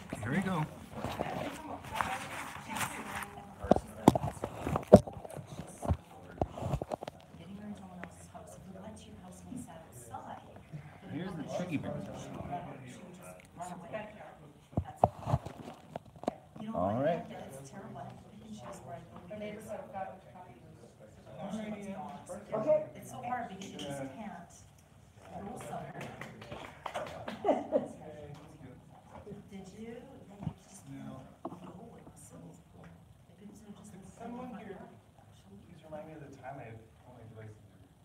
Here we go. Here's the tricky part. All right. Okay. It's so hard because you just can't rule somewhere. Did you? No. Someone here, please remind me of the time I have only devices.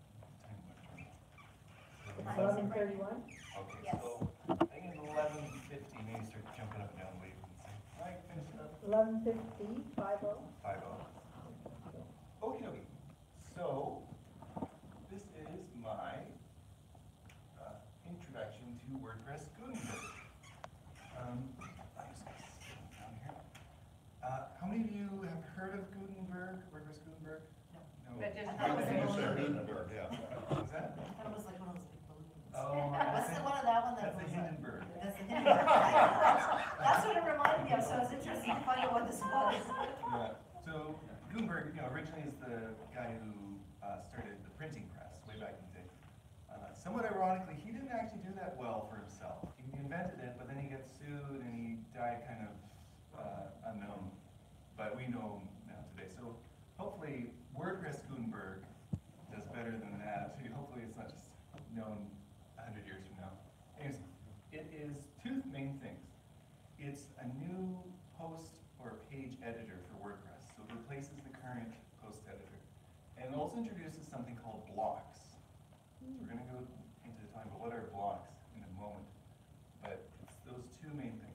It's 11:31. Okay, Yes. so I think it's 11:50, maybe start jumping up and down the waves. All right, finish it up. 11:50, 50. 5-0. Okie dokie. So, this is my introduction to WordPress Gutenberg. I'm just gonna sit down here. How many of you have heard of Gutenberg, WordPress Gutenberg? No. But just- No. I thought it was a balloon. Gutenberg, yeah. What's that? I thought it was like one of those big balloons. Oh, What's the one of that one that That's the goes up? Hindenburg. That's the Hindenburg. That's what it reminded me of, so I was interested to find out what this was. Yeah. So Gutenberg, originally is the guy who started the printing press way back in the day. Somewhat ironically, he didn't actually do that well for himself. He invented it, but then he got sued and he died kind of unknown. But we know him now today. So hopefully WordPress Gutenberg does better than that. Hopefully it's not just known 100 years from now. Anyways, it is two main things. It's a new post or page editor for WordPress. So it replaces the current post editor. And it also introduces something called blocks. So we're going to go into talking about what are blocks in a moment. But it's those two main things.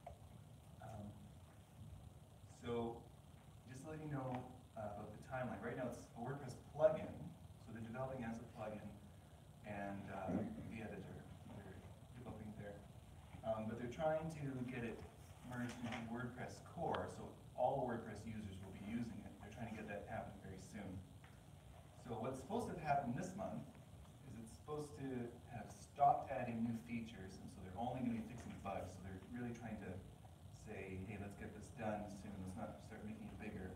So just to let you know about the timeline. Right now it's a WordPress plugin. So they're developing as a plugin and the editor. They're developing there. But they're trying to get it merged into WordPress core, so all WordPress users will be using it. They're trying to get that happen very soon. So what's supposed to happen this month is it's supposed to have stopped adding new features, and so they're only going to be fixing bugs. So they're really trying to say, hey, let's get this done soon. Let's not start making it bigger.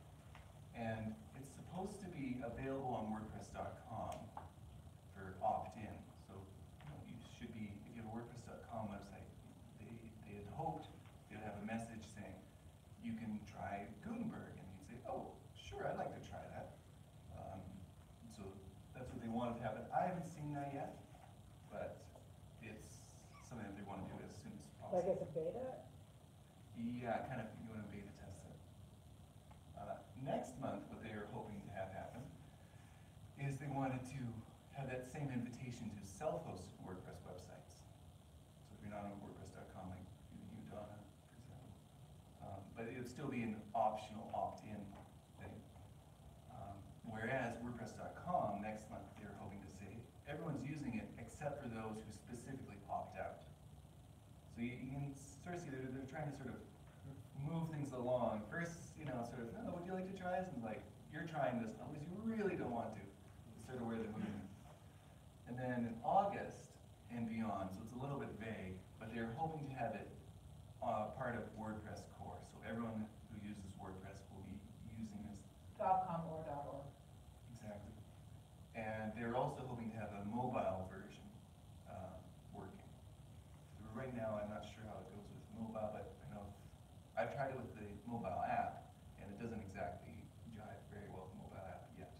And it's supposed to be available on WordPress.com for opt-in. So you should be, if you have a WordPress.com website, they had hoped they'd have a message saying, you can try Gutenberg. And you'd say, oh, sure, I'd like to try that. So that's what they wanted to happen. I haven't seen that yet, but it's something that they want to do as soon as possible. Like it's a beta? Yeah, kind of, you want to beta test it. Next month, what they are hoping to have happen is they wanted to have that same invitation to self-hosted WordPress websites. So if you're not on WordPress.com, like you, Donna, for example. But it would still be an optional opt-in thing. Whereas WordPress.com, next month, they're hoping to say, everyone's using it except for those who specifically popped out. So you can sort of see they're trying to sort of move things along. First, sort of, oh, would you like to try this? And like, you're trying this, unless you really don't want to. It's sort of where they're moving. And then in August and beyond, so it's a little bit vague, but they're hoping to have it part of WordPress core. So everyone who uses WordPress will be using this. .com or .org. Exactly. And they're also hoping to have a mobile version working. So right now, I'm not sure how it goes with mobile, but I know I've tried it with the mobile app, and it doesn't exactly jive very well with the mobile app yet.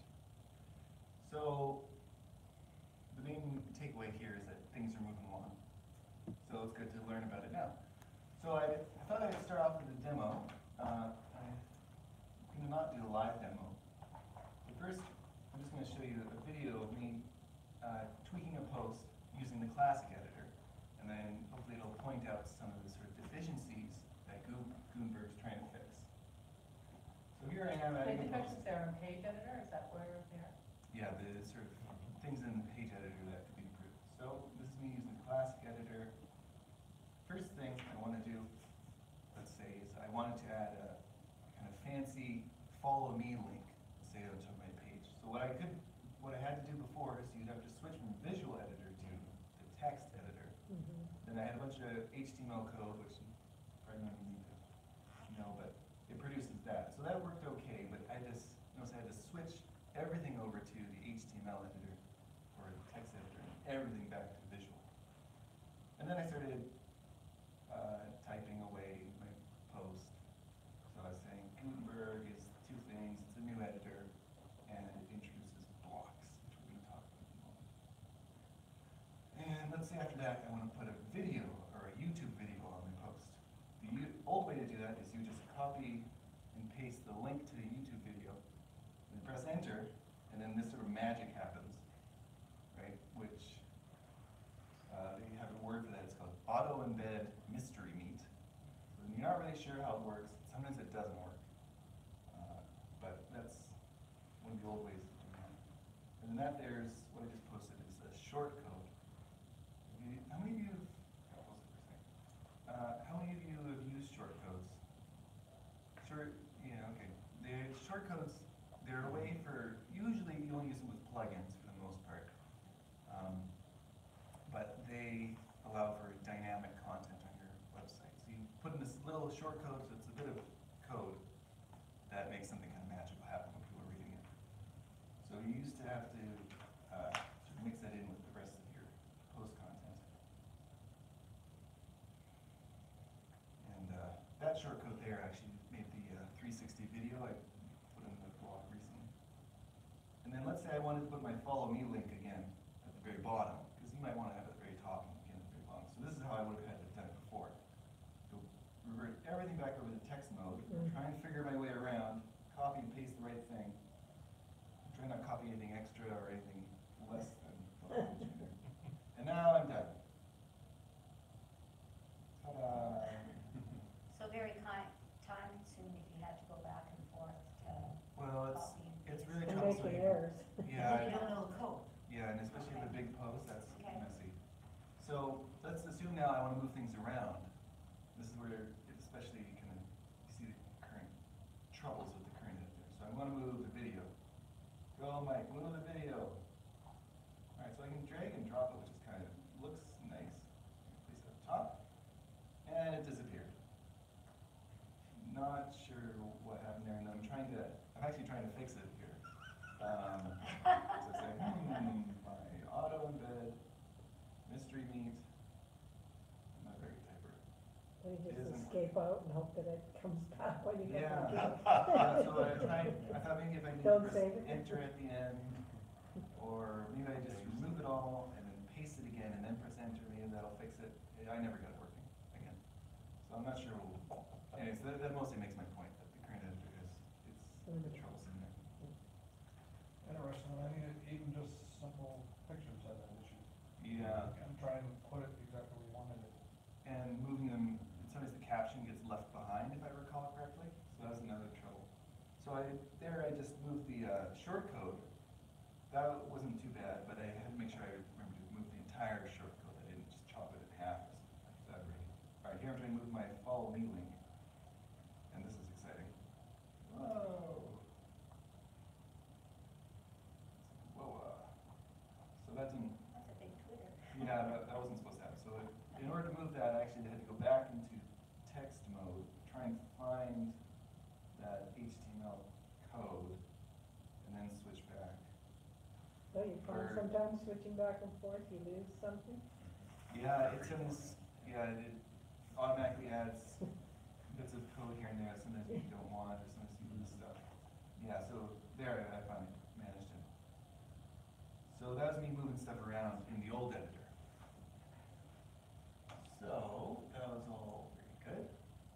So the main takeaway here is that things are moving along. So it's good to learn about it now. So I thought I'd start off with a demo. I'm going to not do a live demo. But first, I'm just going to show you a video of me tweaking a post using the classic editor. And then hopefully it'll point out some of the sort of deficiencies that Gutenberg's trying to fix. So here I am adding a The post. defections there in page editor, is that where they're? Yeah, the sort of things in the page editor that could be improved. So this is me using the classic editor. First thing I want to do, let's say, is I wanted to add a kind of fancy follow me link, let's say, onto my page. So what I had to do before is you'd have to switch from visual editor to the text editor. Then I had a bunch of HTML code, which back, I want to put a video or a YouTube video on my post. The old way to do that is you just copy and paste the link to the YouTube video, and press enter, and then this sort of magic happens, right? Which they have a word for that. It's called auto embed mystery meat. So you're not really sure how it works. Sometimes it doesn't work, but that's one of the old ways of doing that. And then that there's what I just posted is a short code. How many of you? I'll pause it for a second. How many of you have used short codes? Yeah, okay. The short codes, they're a way for, usually you only use them with plugins for the most part. But they allow for dynamic content on your website. So you put in this little short code, so it's a bit of code that makes something kind of magical happen when people are reading it. So you used to have to sort of mix that in with the rest of your post content. And that short code there actually made the 360 video I put in the blog recently. And then let's say I wanted to put my follow me link again at the very bottom, because you might want to have it at the very top and again at the very bottom. So this is how I would have had to have done it before. So revert everything back over to text mode, try and figure my way around, copy and paste the right thing. Try not to copy anything extra or anything less than what I mentioned there. And now I'm done. Ta-da! So very time consuming if you had to go back and forth to Well, copy and it's paste. really And troublesome. making errors. Yeah, You don't know the code. yeah, and especially with the big posts, that's Okay. messy. So let's assume now I want to move things around. This is where it especially you see the current troubles with the current editor. So I want to move the video. Go, Mike, move the video. All right, so I can drag and drop it, which is kind of looks nice. Place it up top, and it disappeared. Not sure what happened there, and I'm actually trying to fix it here. So I say, my auto embed mystery meat. I'm not a very good typer. We It just isn't- escape out and hope that it comes back when you get Yeah. back in. So I thought maybe if I did Don't press save it. enter at the end, or maybe I just remove it all and then paste it again and then press enter, maybe that'll fix it. I never got it working again. So I'm not sure. Anyways, that mostly makes my point that the current editor it's troublesome there. Interesting, I think even just simple pictures have that issue. Yeah, And trying to put it exactly where you wanted it. and moving them, sometimes the caption gets left behind if I recall correctly, so that's another trouble. So I just moved the short code. That wasn't too bad, but I had to make sure I remembered to move the entire short code. I didn't just chop it in half or something like that. All right, here I'm trying to move my follow me link, and this is exciting. Whoa. Whoa. So that didn't. That's a big Twitter. Yeah, that wasn't supposed to happen. So in order to move that, I actually had to go back into text mode, try and find that HTML code, and then switch back. So you find Or- sometimes switching back and forth, you lose something? Yeah, it automatically adds bits of code here and there, sometimes you don't want, or sometimes you lose stuff. Yeah, so there I finally managed it. So that was me moving stuff around in the old editor. So that was all very good.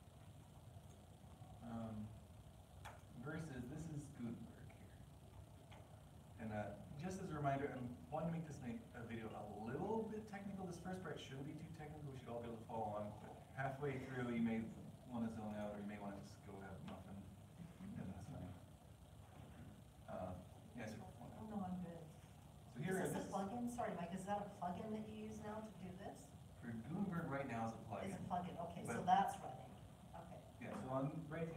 Versus, this is Gutenberg here. And just as a reminder, I wanted to make this video a little bit technical. This first part shouldn't be too technical. We should all be able to follow along. But halfway through, you may want to zone out, or you may want to just go have a muffin, and that's fine. Yeah, so, Oh, no, I'm good. so here Is is this a plugin? Sorry, Mike, is that a plugin that you use now to do this? for Gutenberg right now is a plugin. It's a plugin, okay, so But- that's running, okay. Yeah, so on right,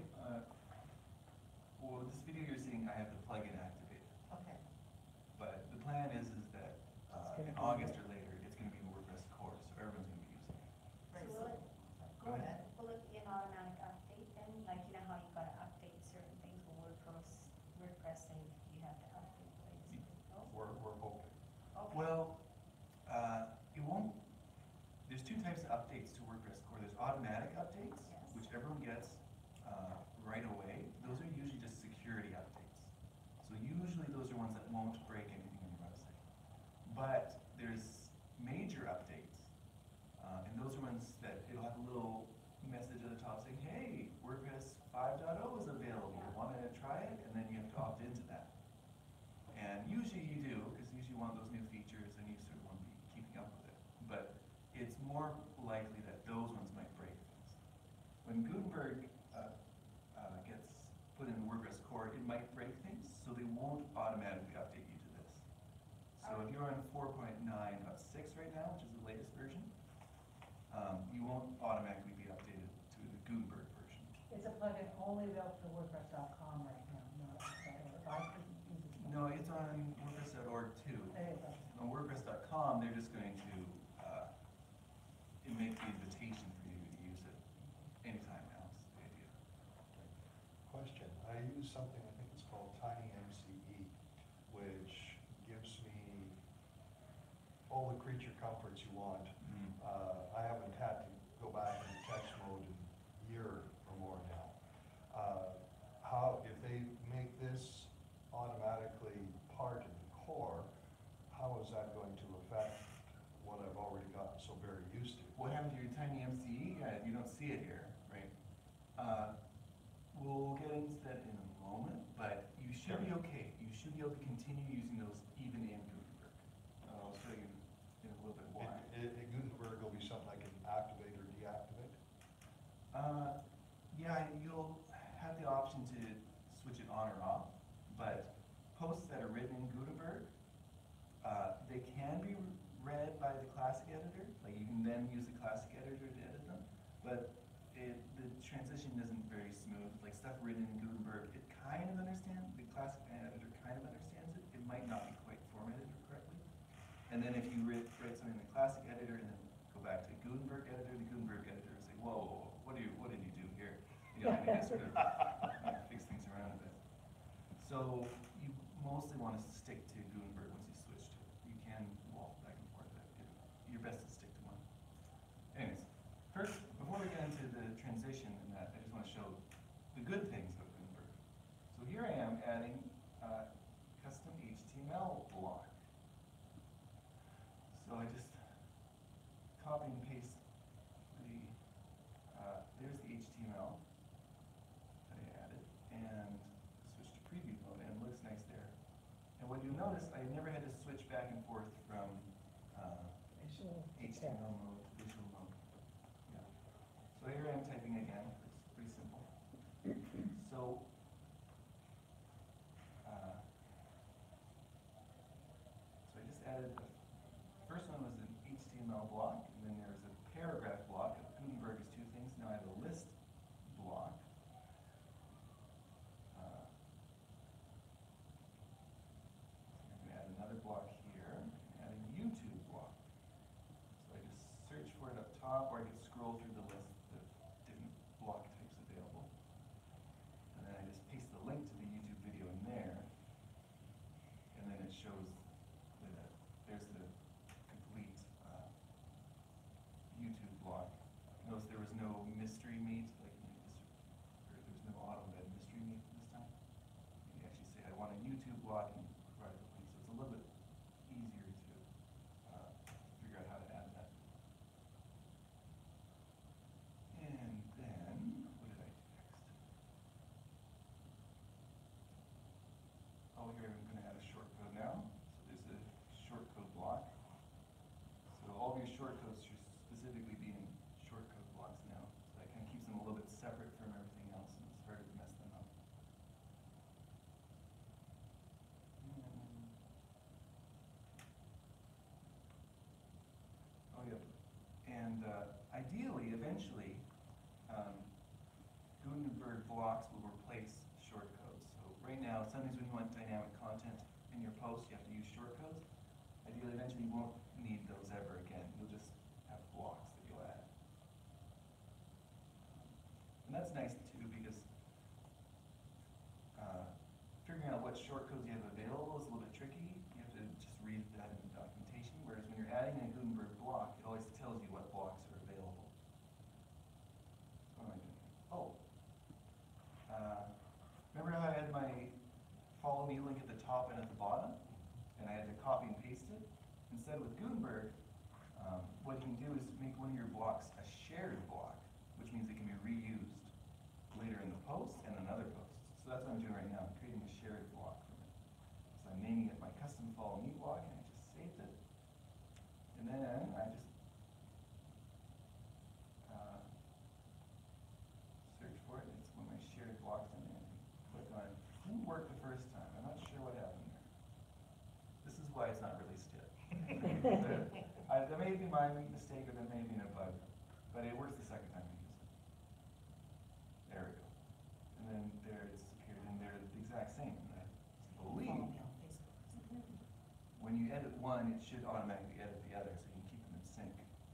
well, this video you're seeing, I have the plugin activated. Okay. But the plan is that gonna in be- August or later, it's going to be WordPress core, so everyone's going to be using it. Very So will it, Go ahead. will it be an automatic update then? Like, you know how you gotta update certain things with WordPress saying you have to update the latest info? We're hoping. Okay. Well, it won't, there's two types of updates to WordPress core. There's automatic updates, Yes. which everyone gets right away. Those are usually just security updates. So usually those are ones that won't break anything on your website. But there's major updates 5.0 is available, wanna try it? And then you have to opt into that. And usually you do, because usually you want those new features and you sort of want to be keeping up with it. But it's more likely that those ones might break things. When Gutenberg gets put in the WordPress core, it might break things, so they won't automatically update you to this. So if you're on 4.9.6 right now, which is the latest version, you won't automatically be updated to the Gutenberg version. It's a plugin only available for WordPress.com right now, not, if I couldn't use it. No, it's on WordPress.org too. There you go. On WordPress.com, they're just going to make the invitation for you to use it anytime now, is the idea. Question, I use something, I think it's called TinyMCE, which gives me all the creature comforts you want. I haven't had to go back into text mode in a year or more now. If they make this automatically part of the core, how is that going to affect what I've already gotten so very used to? What happened to your TinyMCE? Yeah, you don't see it here, right? We'll get into that in a moment, but you should be okay. You should be able to continue using those even in Gutenberg. I'll show you in a little bit why. Gutenberg will be something I can activate or deactivate? Yeah, you'll have the option to switch it on or off, but posts that are written in Gutenberg, they can be read by the classic editor. Like you can then use the classic editor to edit them, but the transition isn't very smooth. Like stuff written in Gutenberg, it kind of understands, the classic editor kind of understands it. It might not be quite formatted correctly. And then if you write something in the classic editor and then go back to the Gutenberg editor will say, whoa, what did you do here? You know, I sort of fix things around a bit. So you mostly want to stick to Gutenberg once you switch to it. You can walk back and forth, but you're best to stick to one. Anyways, first, before we get into the transition and that, I just want to show the good things of Gutenberg. So here I am adding a custom HTML block. So I just copy and paste there's the HTML that I added, and switch to preview mode, and it looks nice there. And what you'll notice, I never had to switch back and forth from HTML mode to visual mode. Yeah. So here I am typing again. It's pretty simple. So I just added the first one was an HTML block, and then there's a paragraph block. Gutenberg is two things. Now I have a list block. I'm going to add another block here, and add a YouTube block. So I just search for it up top, or I can scroll through the list of different block types available. And then I just paste the link to the YouTube video in there, and then it shows there's the complete YouTube block. Notice there was no mystery meat, like there was no auto-embed mystery meat this time. You can actually say, I want a YouTube block and provide the link, so it's a little bit easier to figure out how to add that. And then, what did I do next? Oh, here I'm going to add a shortcode now. So there's a shortcode block. So all of your shortcodes should specifically be in shortcode blocks now. So that kind of keeps them a little bit separate from everything else, and it's harder to mess them up. Oh, yeah. And ideally, eventually, Gutenberg blocks will replace shortcodes. So right now, sometimes when you want dynamic content in your post, you have to use shortcodes. Ideally, eventually, you won't need those ever again. You'll just have blocks that you'll add. And that's nice too, because figuring out what shortcodes you have available is a little bit tricky. You have to just read that in the documentation, whereas when you're adding a Gutenberg block, it always tells you what blocks are available. What am I doing? Oh. Remember how I had my follow me link at the top and at the bottom? And I had to copy and paste it? Instead with Gutenberg, what you can do is make one of your blocks a shared block, which means it can be reused later in the post, why it's not released yet. That may be my mistake, or that may be a bug, but it works the second time we use it. There we go. And then there it disappeared, and they're the exact same. And I believe Follow me on Facebook. when you edit one, it should automatically edit the other, so you can keep them in sync.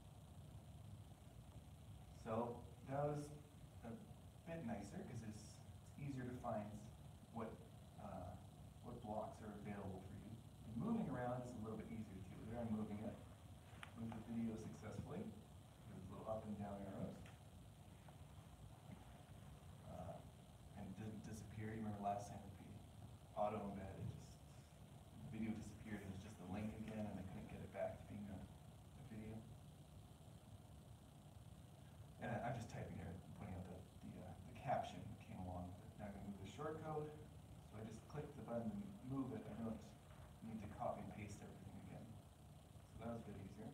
So that was a bit nicer, because it's easier to find what blocks are available for you. And moving around is a little bit easier too. There I'm moving it. Move the video successfully. There's little up and down arrows. And it didn't disappear. You remember last time with the auto embed, the video disappeared and it was just the link again, and I couldn't get it back to being a video. And I'm just typing here, putting out the caption that came along with it. Now I'm going to move the short code. So I just click the button and move it. I don't need to copy and paste everything again. So that was a bit easier.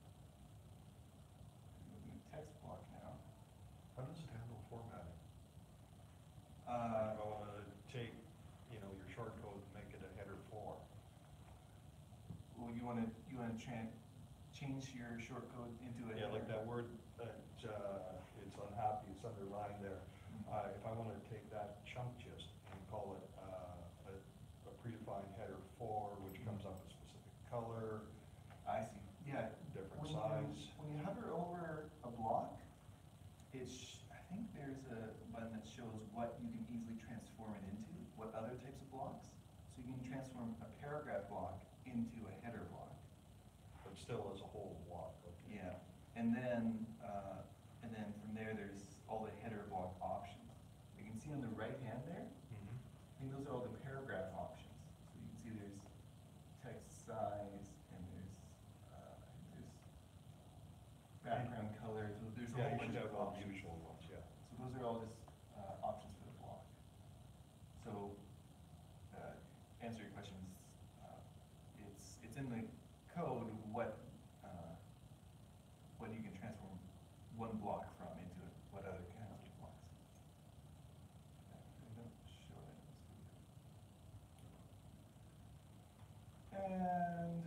Moving the text block now. How does it handle formatting? Uh, If I wanna take, your short code and make it a header 4. Well, you wanna change your short code into a Yeah, like header? that word, it's unhappy, it's underlined there. If I wanna take that chunk just and call it, a predefined header 4, which comes up a specific color, I see, yeah. different When size. When you hover over a block, I think there's a button that shows what you can easily transform it into, what other types of blocks. So you can transform a paragraph block into a header block. But still as a whole block, okay. Yeah, and then from there, there's all the header block options. You can see on the right hand there, Mhm. I think those are all the paragraph options. So you can see there's text size, and there's background color, so there's a Yeah, whole you should bunch have of all the options. usual ones, yeah. So those are all just options for the block. So, answer your questions, it's in the code what you can transform one block from into what other kinds of blocks. I don't show that in this video. And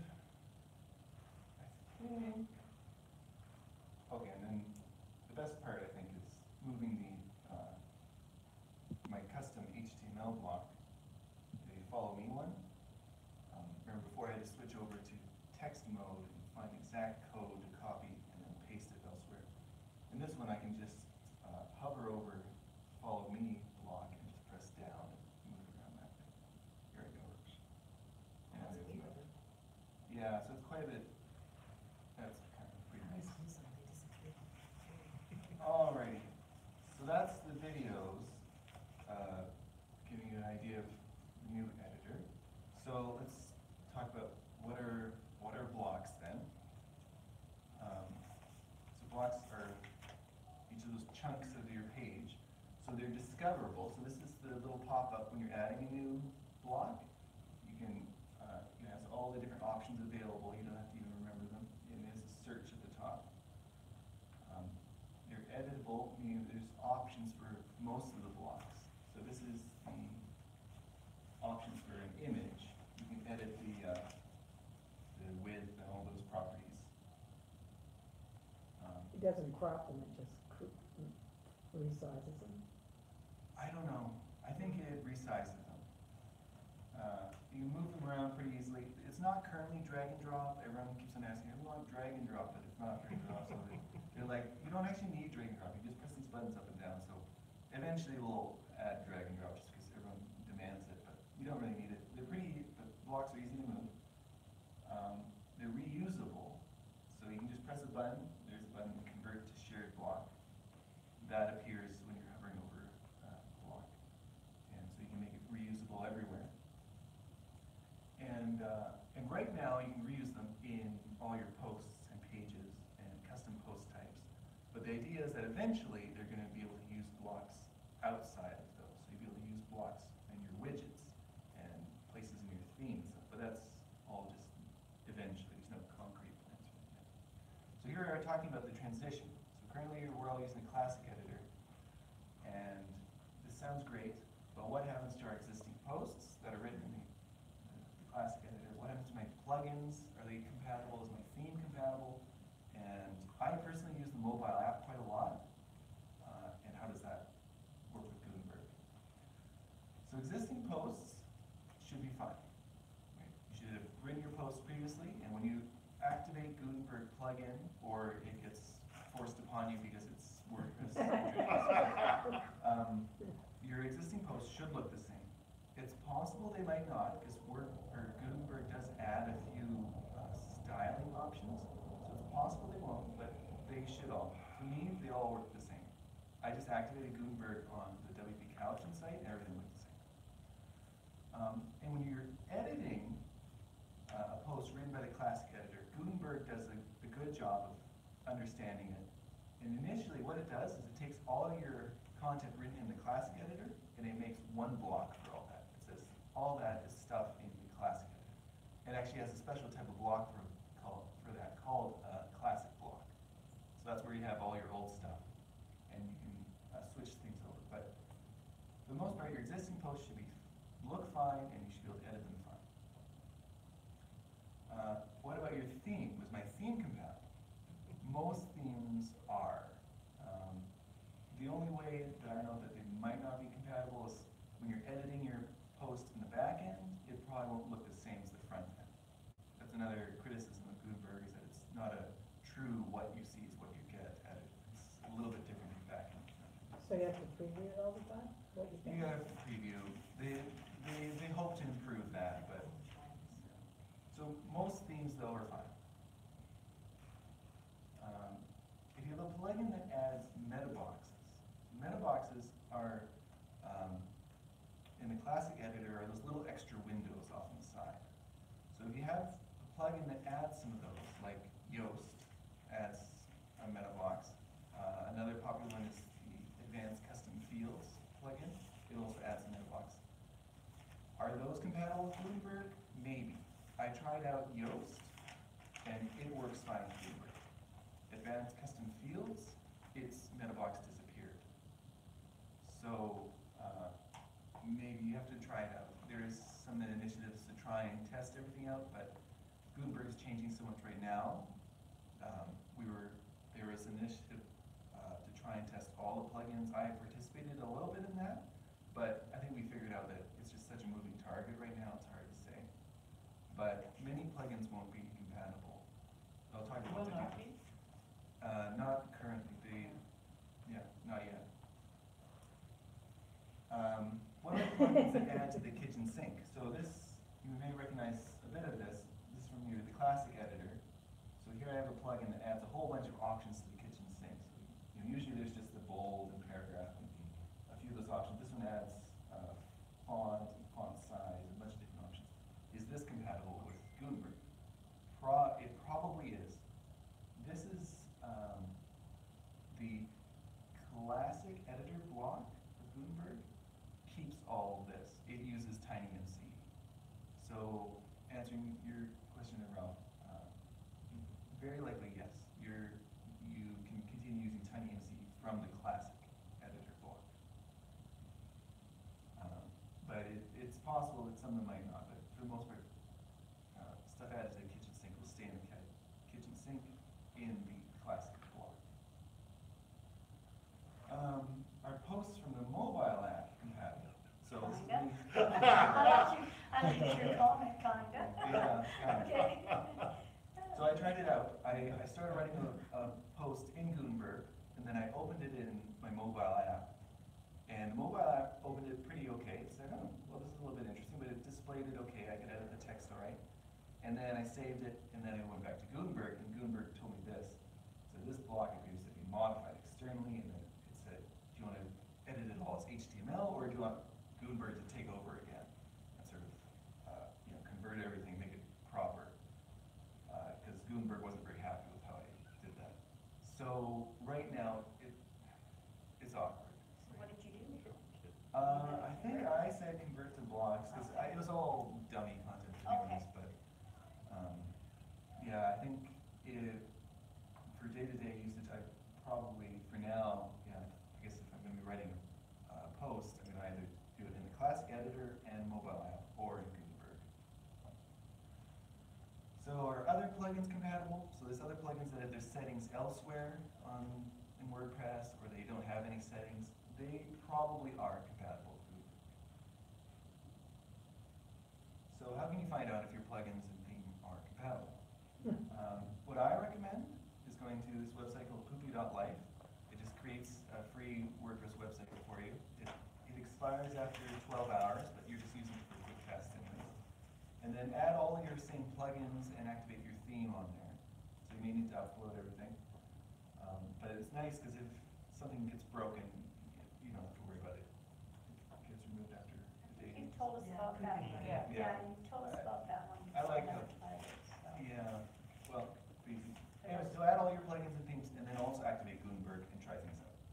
I think, okay, and then the best part, I think, is moving my custom HTML block, the follow me one. Remember before I had to switch over to text mode and find exact code to copy and then paste it elsewhere. In this one, I can just hover over follow me block and just press down and move it around that way. Here it goes. And That's it's weird. moved. Yeah, so it's quite a bit, that's kind of pretty nice. Alrighty, so that's the videos, giving you an idea of the new editor. So let's talk about what are blocks then. So blocks are each of those chunks of your page. So they're discoverable. So this is the little pop-up when you're adding a new block. You can, it has all the different options available. You don't have to even remember them. And there's a search at the top. They're editable, meaning there's options for most of the blocks. So this is the options for an image. You can edit the width and all those properties. It doesn't crop them, it just resizes them. I don't know. I think it resizes them. You can move them around pretty easily. It's not currently drag and drop. Everyone keeps on asking, we want drag and drop, but it's not drag and drop. So they're like, you don't actually need drag and drop. You just press these buttons up and down. So eventually we'll add drag and drop just because everyone demands it, but you don't really need it. The blocks are easy to move. They're reusable. So you can just press a button. There's a button to convert to shared block. That appears when you're hovering over a block. And so you can make it reusable everywhere. And right now you can reuse them in all your posts and pages and custom post types. But the idea is that eventually they're going to be able to use blocks outside of those. So you'll be able to use blocks in your widgets and places in your themes. But that's all just eventually. There's no concrete plans for that yet. So here we are talking about the transition. So currently we're all using the classic editor. And this sounds great, but what happens to our existing posts that are written in the classic editor? What happens to my plugins, are they compatible, is my theme compatible? And I personally use the mobile app quite a lot. And how does that work with Gutenberg? So existing posts should be fine. Right? You should have written your posts previously, and when you activate Gutenberg plugin, or it gets forced upon you because it's WordPress, your existing posts should look the same. It's possible they might not, because Gutenberg does add a few styling options, so it's possible they won't, but they should all. For me, they all work the same. I just activated Gutenberg on the WP Cowichan site, and everything looked the same. And when you're editing a post written by the Classic editor, Gutenberg does a good job of understanding it. And initially, what it does is it takes all of your content written in the Classic editor, and it makes one block for all that. It says all that is stuff in the Classic editor. It actually has a special type of block for that called a Classic block. So that's where you have all your old stuff, and you can switch things over. But for the most part, your existing posts should look fine, and you should be able to edit them fine. What about your theme? Was my theme compatible? Most themes are. The only way that I know that they might not be compatible is when you're editing your post in the back end, it probably won't look the same as the front end. That's another criticism of Gutenberg, is that it's not a true what you see is what you get edit. It's a little bit different from back end. So you have to preview it all the time? What do you think? You have to preview. They hope to improve that, but so most themes though are fine. If you have a plugin that adds meta boxes are in the Classic editor are those little extra windows off on the side. So if you have a plugin that adds some of those, like Yoast adds a meta box. Another popular one is the Advanced Custom Fields plugin. It also adds a meta box. Are those compatible with Gutenberg? Maybe. I tried out Yoast, and it works fine with Gutenberg. Advanced Custom Fields, its meta box disappeared. So maybe you have to try it out. There's some initiatives to try and test everything out, but Gutenberg is changing so much right now. There was an initiative to try and test all the plugins. I participated a little bit in that, but I think we figured out that it's just such a moving target right now, it's hard to say. But many plugins won't be compatible. I'll talk about Will what not they do. be? Not currently. Not yet. One of the plugins that add to the kitchen sink. So this, you may recognize a bit of this. This is from the Classic editor. So here I have a plugin that adds a whole bunch of options to the kitchen sink. So, usually there's just the bold and paragraph and a few of those options. This one adds font and font size, a bunch of different options. Is this compatible with Gutenberg? It probably is. This is the Classic editor block of Gutenberg keeps all of this. It uses TinyMCE. So answering your question, Ralph, very likely yes. You can continue using TinyMCE from the Classic editor block. But it's possible that some of them might not, but for the most part, stuff added to the kitchen sink will stay in the kitchen sink in the Classic block. Are posts from the mobile app compatible? So Kinda. I like your comment, kinda. Yeah, kinda. Okay. So I tried it out. I started writing a post in Gutenberg, and then I opened it in my mobile app. And the mobile app opened it pretty okay. It said, oh, well, this is a little bit interesting, but it displayed it okay. I could edit the text all right. And then I saved it, and then I went back to Gutenberg, and Gutenberg told me this. So this block appears to be modified externally, and then it said, do you want to edit it all as HTML, or do you want Gutenberg to take over again and sort of convert everything, make it proper? Because Gutenberg wasn't very happy with how I did that. So right now, it's awkward. So what did you do? I think I said convert to blocks, because it was all dummy content to be Okay. honest, but yeah, I think for day-to-day usage, I probably, for now, I guess if I'm going to be writing a post, I'm going to either do it in the Classic editor and mobile app, or in Gutenberg. settings elsewhere in WordPress, or they don't have any settings, they probably are compatible with Gutenberg. So how can you find out if your plugins and theme are compatible? What I recommend is going to this website called poopy.life. It just creates a free WordPress website for you. It expires after 12 hours, but you're just using it for a quick test anyways. And then add all of your same plugins and activate your theme on there. So you may need to upload everything. But it's nice because if something gets broken, you don't have to worry about it. It gets removed after a day. You've told us about that one. Yeah. Yeah, you've told us about that one. I like before, that. that's why it's, Yeah, well, easy. Anyway, so add all your plugins and themes, and then also activate Gutenberg and try things out.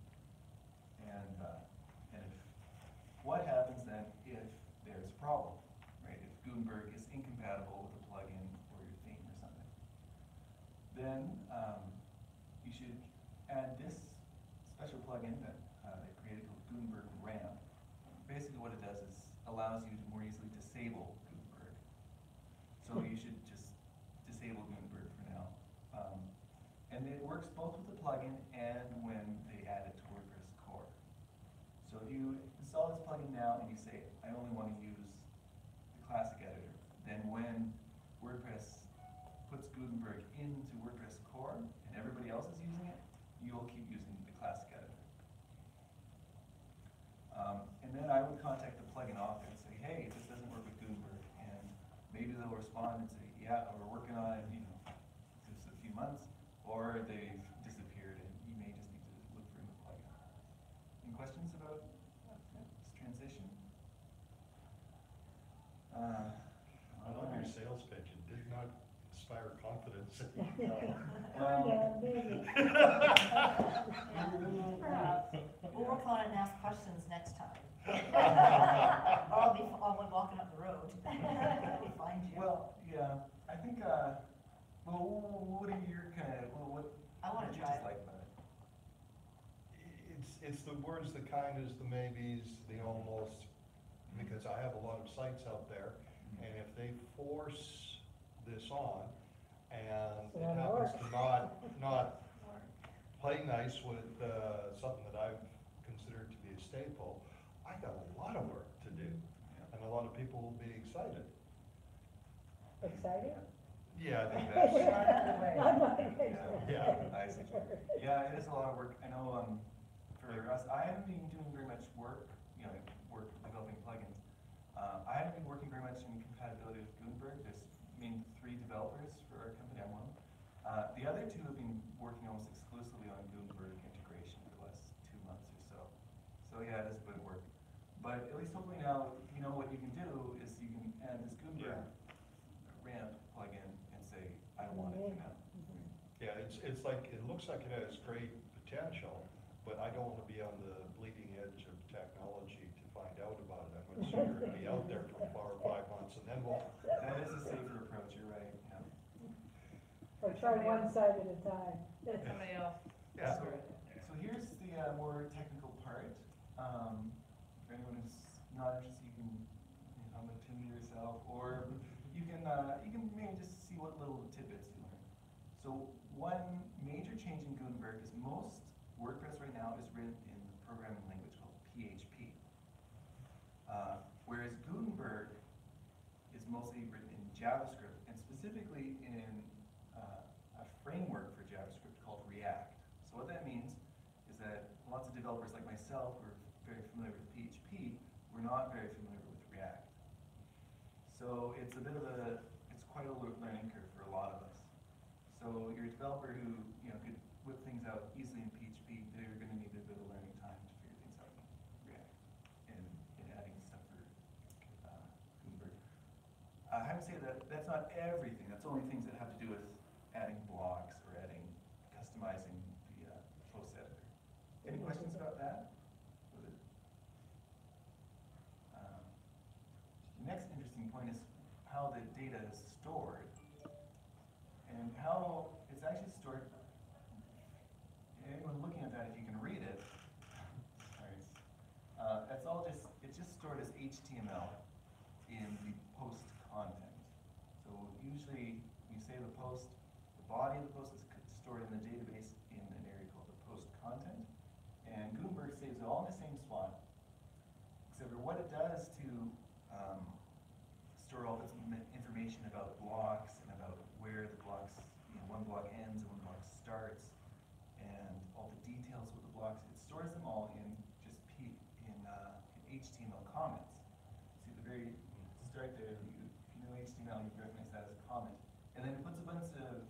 And if, what happens then if there's a problem, right? If Gutenberg is incompatible with a plugin or your theme or something, then you should add this special plugin that they created called Gutenberg Ramp. Basically what it does is allows you to more easily disable Gutenberg. So you should just disable Gutenberg for now. And it works both with the plugin and when they add it to WordPress core. So if you install this plugin now and you say, I only want to use the classic editor, then when WordPress puts Gutenberg into WordPress core and everybody else is using it, you'll keep using the classic editor. And then I would contact the plugin author and say, hey, this doesn't work with Gutenberg. And maybe they'll respond and say, yeah, we're working on it, just a few months, or they've disappeared and you may just need to look for a new plugin. Any questions about this transition? I love your sales pitch, it did not inspire confidence. Maybe. Perhaps. We'll work on it and ask questions next time. Or I'll be walking up the road. We'll find you. Well, yeah, I think, what are your what I wanna what do you try it. dislike about it? It's the words, the kindas, the maybes, the almost, because I have a lot of sites out there, and if they force this on, and So it it happens works. to not play nice with, something that I've considered to be a staple, I got a lot of work to do, and a lot of people will be excited. Exciting? Yeah, I think I'm that's, not Yeah. I see. Yeah, it is a lot of work. I know, for us, I haven't been doing very much work, work developing plugins. I haven't been working very much in compatibility with Gutenberg. There's, 3 developers for our company, I'm one. The other 2 have been working almost exclusively on Gutenberg integration for the last 2 months or so. So yeah, it is a bit of work. But at least hopefully now, what you can do is you can add this Gutenberg ramp plugin and say, I don't want it for now. yeah, it's like, it looks like it has great potential, but I don't want to be on the bleeding edge of technology to find out about it. I would sooner be out there for 4 or 5 months, and then we'll, That is a safer approach, you're right, yeah. Or try one side at a time. Somebody else. yeah. So here's the more technical part. For anyone who's not interested, you can hum a tune to yourself, or you can maybe just see what little tidbits you learn. So one major change in Gutenberg is most WordPress right now is written in the programming language called PHP. Whereas Gutenberg is mostly written in JavaScript, and specifically in a framework for JavaScript called React. So what that means is that lots of developers like myself who are very familiar with PHP were not very familiar with React. So it's quite a learning curve for a lot of us. So you're a developer who could whip things out easily in PHP, they're going to need a bit of learning time to figure things out in React and adding stuff for Gutenberg. I have to say that that's not everything. That's only things that have to do with adding blocks or customizing the post editor. Any questions about that? The next interesting point is how the data is stored and how it's actually stored. Anyone looking at that, if you can read it, sorry, it's just stored as HTML in the post content. So usually we say the post, the body of the post is stored in the database in an area called the post content. And Gutenberg saves it all in the same spot, except for what it does to store all this information about blocks and about where the blocks, one block ends and one block starts, and all the details with the blocks. It stores them all in just in HTML comments. See the very start there. If you know HTML, you recognize that as a comment, and then it puts a bunch of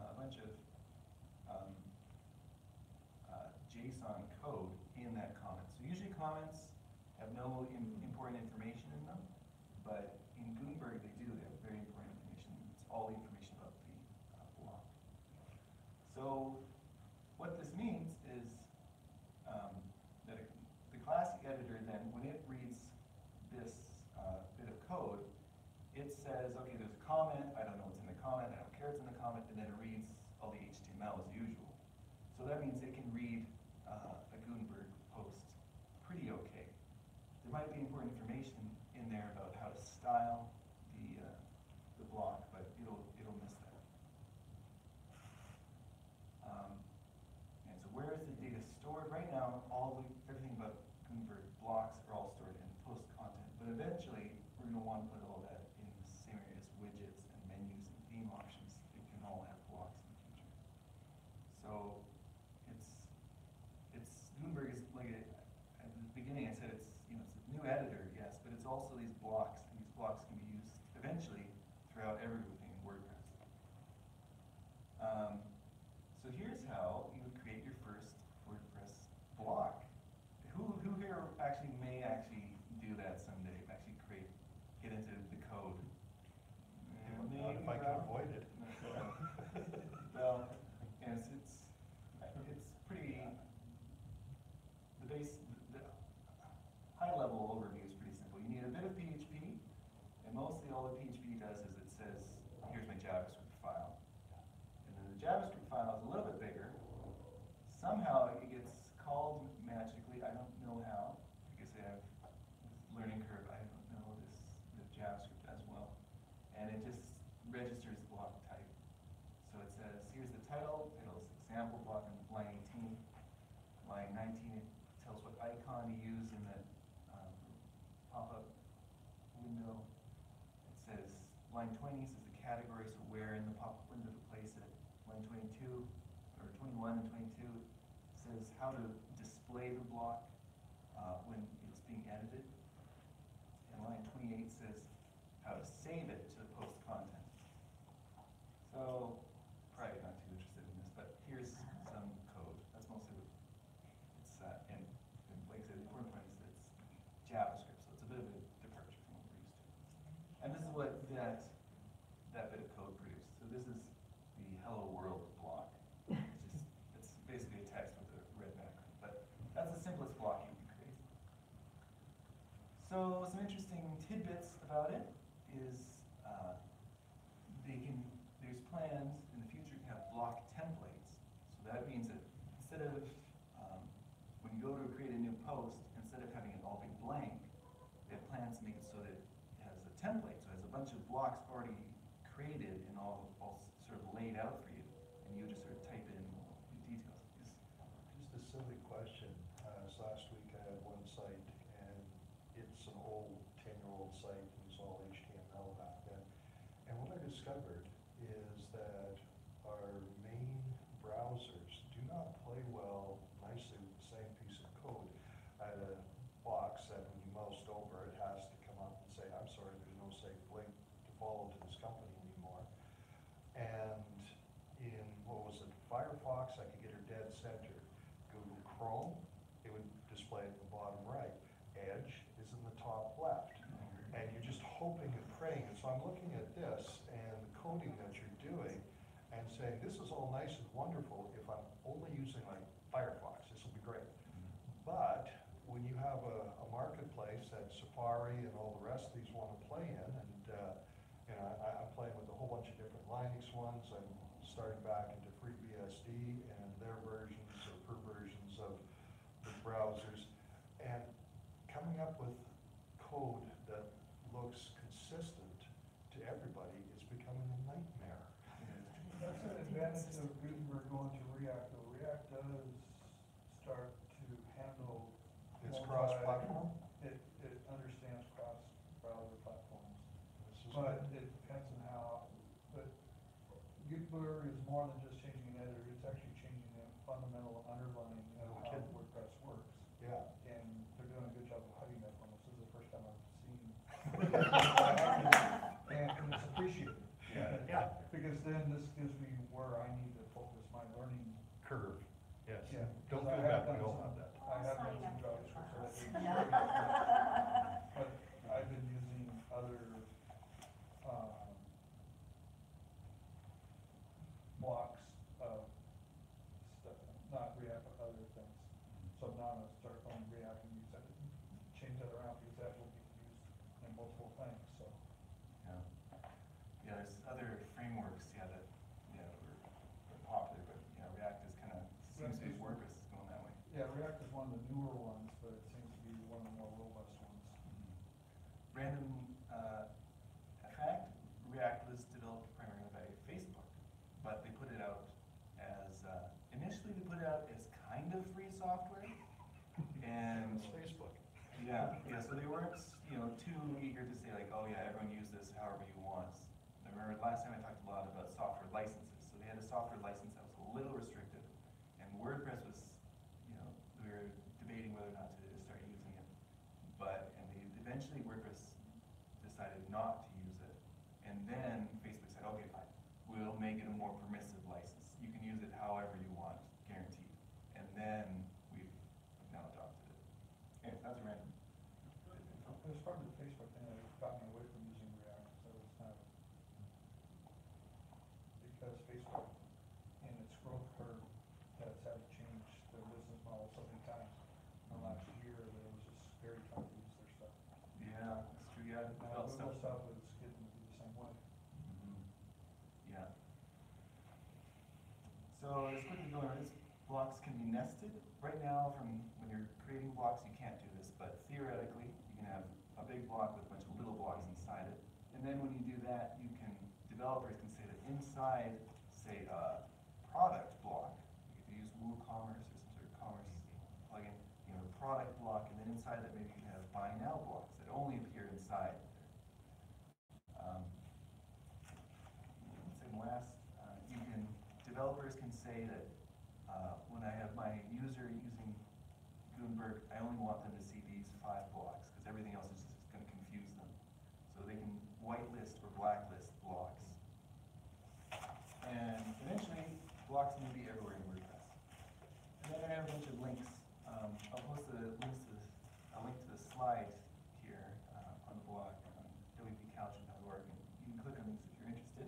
JSON code in that comment. So usually comments have no important information in them, but in Gutenberg they do. They have very important information. It's all the information about the block. So what this means is that the classic editor then, when it reads this bit of code, it says, okay, there's a comment, I don't know what's in the comment, I don't care what's in the comment, and then it reads all the HTML as usual. So that means it can read a Gutenberg post pretty okay. There might be important information in there about how to style the block, but it'll miss that. And so where is the data stored? Right now, everything about Gutenberg blocks are all stored in post content, but eventually we're going to want to put all that in the same area as widgets and menus and theme options. It can all have blocks in the future. So Gutenberg is like at the beginning I said it's it's a new editor, yes, but it's also these blocks, and these blocks can be used eventually throughout everything in WordPress. So here's how you would create your first WordPress block. Who here may actually do that someday? Actually get into the code. Not if I can avoid it. Well, yes, it's pretty. The high level overview is pretty simple. You need a bit of PHP, and mostly all the PHP does is it says, here's my JavaScript file. And then the JavaScript file is a little bit bigger. Somehow it gets called magically, I don't know how, because I have this learning curve, I don't know the JavaScript as well. And it just registers the block type. So it says, here's the title, title's example block on line 18. Line 19, it tells what icon to use in the pop-up window. It says, line 20 says the category, so where in the pop-up window to place it. Line 22, or 21 and 22, says how to display the block when it's being edited. And line 28 says how to save it to the post content. So, probably not too interested in this, but here's some code. That's mostly what it's, and like I said, the important part is that it's JavaScript, so it's a bit of a departure from what we're used to. And this is what that bit of code produced. So this is the Hello World block. It's basically a text with a red background, but that's the simplest block you can create. So some interesting tidbits about it is there's plans in the future to have block templates. So that means that instead of, when you go to create a new post, instead of having it all be blank, they have plans to make it so that it has a template, so it has a bunch of blocks already created and all sort of laid out for you, and you just sort of type in the details. Just a silly question. So last week I had one site, and it's an old 10-year-old site, and it's all HTML back then. And what I discovered is that our main browsers do not play well nicely with the same piece of code. I had a box that when you moused over, it has to come up and say, I'm sorry, there's no safe link to follow to this company anymore. And in, what was it, Firefox, I could get her dead center. Google Chrome, it would display at the bottom right. Edge is in the top left. And you're just hoping and praying. And so I'm looking at this and the coding that you're doing and saying, this is all nice and wonderful if I'm only using like Firefox, this will be great. But when you have a marketplace that Safari and all the rest of these want to play in, and I'm playing with a whole bunch of different Linux ones, I'm starting back into FreeBSD and their versions or perversions of the browsers, and coming up with code that looks consistent to everybody is becoming a nightmare. That's an advantage of Gutenberg going to cross-platform? It understands cross-browser platforms. This is But good. it depends on how, but Gitblur is more than just changing an editor, it's actually changing the fundamental underlying of No how kidding. WordPress works. Yeah. And they're doing a good job of hiding that from us, this is the first time I've seen. And it's appreciated. Yeah. Because then this gives me where I need to focus my learning. Curve, yes. Yeah, Don't 'cause feel I have bad, we done all some- have that. I have done Sign some up for the JavaScript, so that class. didn't But I've been using other, blocks of stuff, not React, but other things. So now I'm gonna start going React and use that, change that around, because that will be used in multiple things, so. Yeah. Yeah, there's other frameworks, that, were popular, but, React is kind of, seems to be WordPress is going that way. Yeah, React is one of the newer ones, but it seems to be one of the more robust ones. Random, fact, React was developed primarily by Facebook, but they put it out as, initially they put it out as kind of free software. And, It's Facebook. yeah, so they weren't, too eager to say like, oh yeah, everyone use this however you want. I remember last time I talked a lot about software licenses, so they had a software license that was a little restrictive. And WordPress was, we were debating whether or not to start using it. And eventually WordPress decided not to use it. And then Facebook said, okay, fine, we'll make it a more permissive license. You can use it however you want, guaranteed. And then we've now adopted it. Anyway, that's random. It was probably the Facebook thing that got me away from using React, so it's kind of, because Facebook, in its growth curve, has had to change their business model so many times in the last year that it was just very tough to use their stuff. Yeah, that's true, yeah. Now, Develop Google stuff. stuff is getting to be the same way. Mhm. Yeah. So let's quickly go over this. Blocks can be nested. Right now, from when you're creating blocks, you can't do this, but theoretically, you can have a big block with a bunch of little blocks inside it. And then when you do that, developers can say that inside, say, a product block, if you use WooCommerce or some sort of commerce plugin, you have a product block, and then inside that maybe you can have buy now blocks that only appear inside there. Developers can say that when I have my user using Gutenberg, I only want them to see these 5 blocks, because everything else is just going to confuse them. So they can whitelist or blacklist blocks. And eventually, blocks may be everywhere in WordPress. And then I have a bunch of links. I'll post a link to the slide here on the blog on wpcouch.org, and you can click on these if you're interested.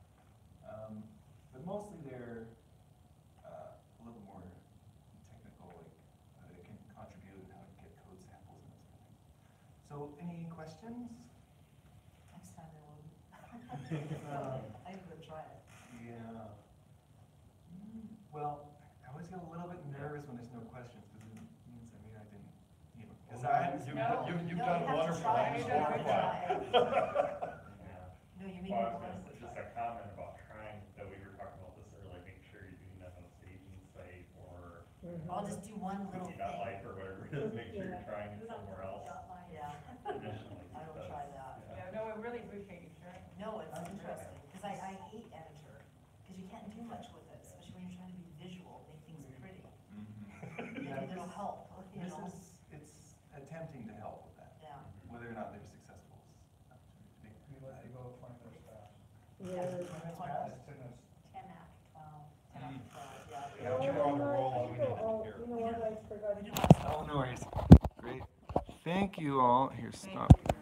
But mostly they're a little more technical, like how they can contribute and how to get code samples and those kind of things. So any questions? Next time there will be. I'm gonna try it. Yeah. Well, I always get a little bit nervous when there's no questions, because it means that maybe I didn't, because You've No, done you have to wonderful. try. That was You have to wonderful. No, you mean Well, you want it's to just try. a comment about trying, that we were talking about this earlier, make sure you're doing that on a staging site or I'll just do one little Cookie thing. dot life or whatever it is, make sure you're trying it Do it on somewhere else Cookie.life. Yeah, additionally. I will because- try that. Yeah, no, I really appreciate you sharing. No, it's interesting, because I hate editor, because you can't do much with it, especially when you're trying to be visual, make things pretty. Yeah, Maybe it'll help, you This know? it's attempting to help with that. Yeah. Whether or not they're successful is up to debate. We let you go 20 minutes fast. Yeah, Yeah. 20 That's minutes. It's 10 minutes. 10 after 12. 10 after 12, yeah. Yeah, but you're on a roll, all we need to Oh, hear. you know what, I forgot. We do lots of Oh, no worries. Great. Thank you all. Here, Thank stop. you.